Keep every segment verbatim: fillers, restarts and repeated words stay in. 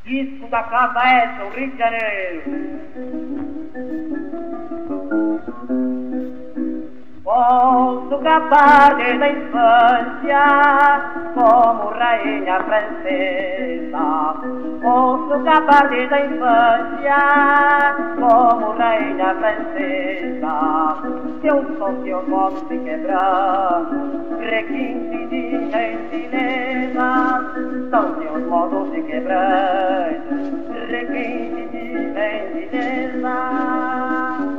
Disco da Casa S, o Rio de Janeiro. Posso gabbar desde a infância como rainha francesa. Posso gabbar desde a infância como rainha francesa. Seu som, seu modo se quebrando, requinte de gentileza. São seus modos se quebrando, requinte de gentileza.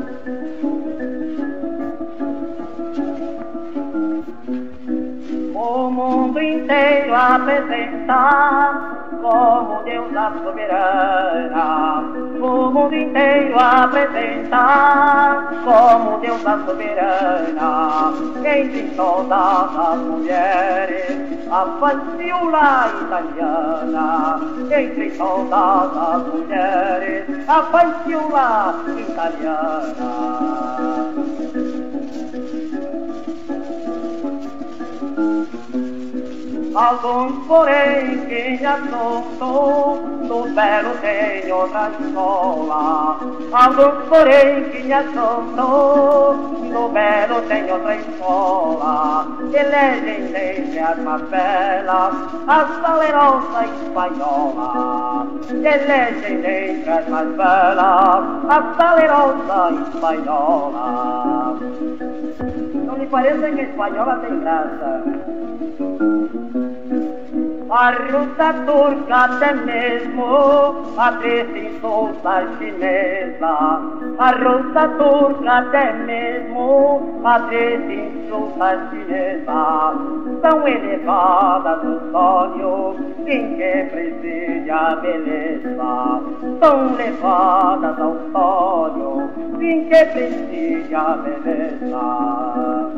O mundo inteiro apresenta como deusa soberana. O mundo inteiro apresenta como deusa soberana. Entre todas as mulheres, a fanciola italiana. Entre todas as mulheres, a fanciola italiana. Alguns, porém, que já soltou no belo tem outra escola. Alguns, porém, que já soltou no belo tem outra escola. Elegem dentre as mais belas a salerosa espanhola. Elegem dentre as mais belas a salerosa espanhola. Não lhe pareça que a espanhola tem graça? A russa turca até mesmo a triste insulta chinesa. A russa turca até mesmo a triste insulta chinesa. Tão elevadas os olhos em que preside a beleza. Tão elevadas aos olhos em que preside a beleza.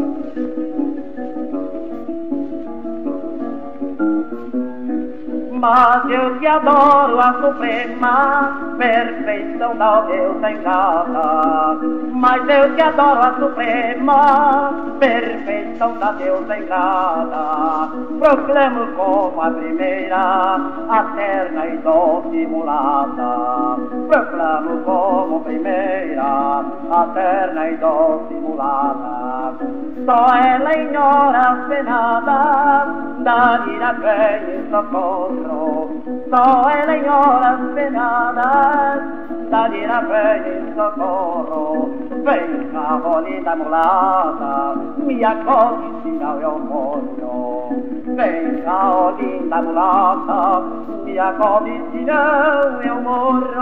Mas eu que adoro a suprema perfeição da deusa ingrata. Mas eu que adoro a suprema perfeição da deusa ingrata. Proclamo como a primeira, a terna e doce mulata. Proclamo como primeira, a terna e doce mulata. Só ela ignora as penadas da ira vem em socorro. Só ela ignora as penadas da ira vem em socorro. Vem cá, ó linda mulata, me acorde, senão eu morro. Vem cá, ó linda mulata, me acorde, senão eu morro.